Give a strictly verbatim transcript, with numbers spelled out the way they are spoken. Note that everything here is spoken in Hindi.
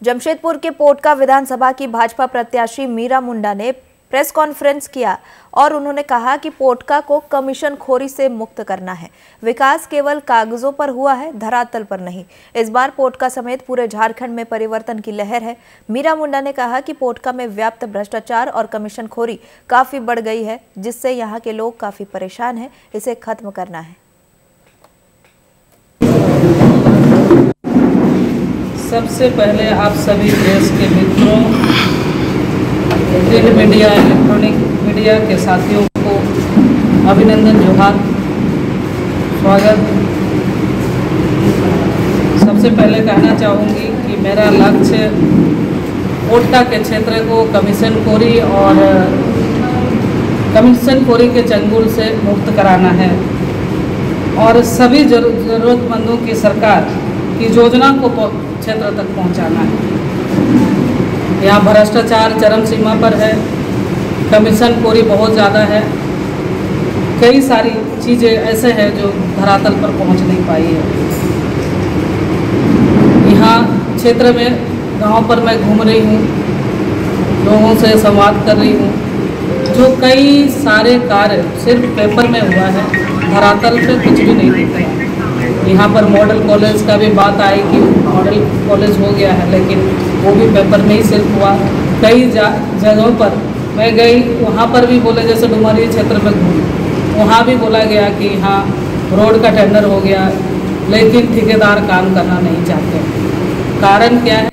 जमशेदपुर के पोटका विधानसभा की भाजपा प्रत्याशी मीरा मुंडा ने प्रेस कॉन्फ्रेंस किया और उन्होंने कहा कि पोटका को कमीशन खोरी से मुक्त करना है। विकास केवल कागजों पर हुआ है, धरातल पर नहीं। इस बार पोटका समेत पूरे झारखंड में परिवर्तन की लहर है। मीरा मुंडा ने कहा कि पोटका में व्याप्त भ्रष्टाचार और कमीशन खोरी काफी बढ़ गई है, जिससे यहाँ के लोग काफी परेशान हैं। इसे खत्म करना है। सबसे पहले आप सभी प्रेस के मित्रों, प्रिंट मीडिया, इलेक्ट्रॉनिक मीडिया के साथियों को अभिनंदन, जोहार, स्वागत। सबसे पहले कहना चाहूँगी कि मेरा लक्ष्य पोटका के क्षेत्र को कमीशन खोरी और कमीशन खोरी के चंगुल से मुक्त कराना है और सभी ज़रूरतमंदों की सरकार की योजना को क्षेत्र तक पहुंचाना है। यहाँ भ्रष्टाचार चरम सीमा पर है, कमीशन खोरी बहुत ज़्यादा है, कई सारी चीज़ें ऐसे हैं जो धरातल पर पहुंच नहीं पाई है। यहाँ क्षेत्र में गांव पर मैं घूम रही हूँ, लोगों से संवाद कर रही हूँ, जो कई सारे कार्य सिर्फ पेपर में हुआ है, धरातल पे कुछ भी नहीं दिख रहा। यहाँ पर मॉडल कॉलेज का भी बात आई कि मॉडल कॉलेज हो गया है, लेकिन वो भी पेपर में ही सिर्फ हुआ। कई जगहों पर मैं गई, वहाँ पर भी बोले, जैसे डुमरिया क्षेत्र में घूमी, वहाँ भी बोला गया कि हाँ रोड का टेंडर हो गया, लेकिन ठेकेदार काम करना नहीं चाहते। कारण क्या है?